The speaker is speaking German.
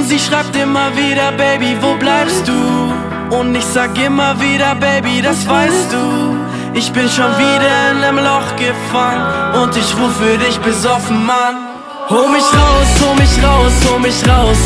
Und sie schreibt immer wieder, Baby, wo bleibst du? Und ich sag immer wieder, Baby, das weißt du. Ich bin schon wieder in einem Loch gefangen und ich ruf für dich besoffen, Mann. Hol mich raus, hol mich raus, hol mich raus.